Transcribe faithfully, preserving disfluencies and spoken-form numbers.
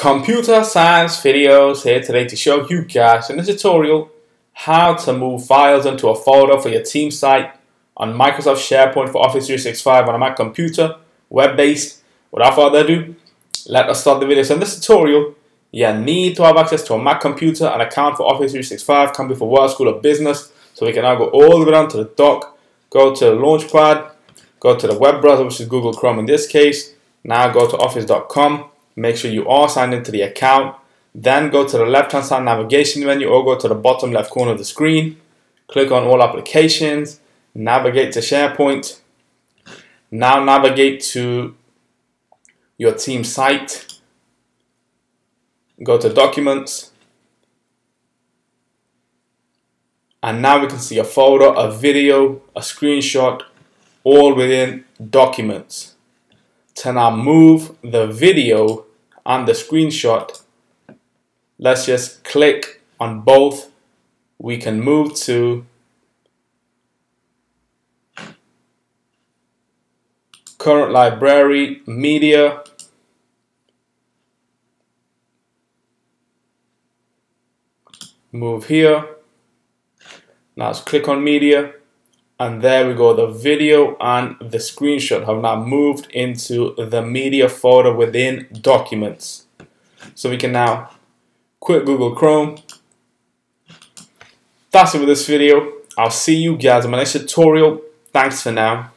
Computer science videos here today to show you guys in this tutorial how to move files into a folder for your team site on Microsoft SharePoint for Office three sixty-five on a Mac computer, web-based. Without further ado, let us start the video. So in this tutorial, you need to have access to a Mac computer, an account for Office three sixty-five, can be for work, school, or business. So we can now go all the way down to the dock, go to the Launchpad, go to the web browser, which is Google Chrome in this case. Now go to office dot com. Make sure you are signed into the account. Then go to the left-hand side navigation menu or go to the bottom left corner of the screen. Click on all applications. Navigate to SharePoint. Now navigate to your team site. Go to Documents. And now we can see a folder, a video, a screenshot, all within Documents. To now move the video and the screenshot, let's just click on both. We can move to current library, media, move here. Now let's click on media. And there we go, the video and the screenshot have now moved into the media folder within Documents. So we can now quit Google Chrome. That's it with this video. I'll see you guys in my next tutorial. Thanks for now.